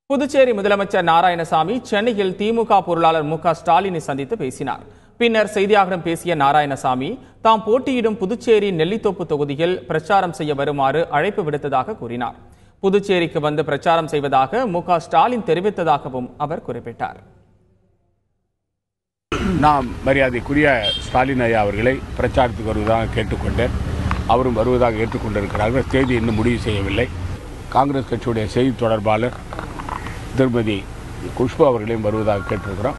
புதுச்சேரி முதலமைச்சர் நாராயணசாமி சென்னையில் திமுக பொருளாளர் M.K.Stalin சந்தித்து பேசினார். பின்னர் செய்தியாளர்களிடம் பேசிய நாராயணசாமி தாம் போட்டியிடும் புதுச்சேரி நெல்லித்தோப்பு தொகுதியில் பிரச்சாரம் செய்ய வருமாறு அழைப்பு விடுத்ததாக கூறினார். புதுச்சேரிக்கு வந்து பிரச்சாரம் செய்வதாக M.K.Stalin தெரிவித்ததாகவும் அவர் குறிப்பிட்டார். நாம் மரியாதைக்குரிய ஸ்டாலின் ஐயா அவர்களை பிரச்சாரத்துக்கு வருவதாக கேட்டுக்கொண்டேன். அவரும் வருவதாக ஏற்றுக்கொண்டிருக்கிறார்கள். தேதி இன்னும் முடிவு செய்யவில்லை. காங்கிரஸ் கட்சியுடைய செய்தி தொடர்பாளர் திருமதி குஷ்பு அவர்களையும் வருவதாக கேட்டிருக்கிறோம்.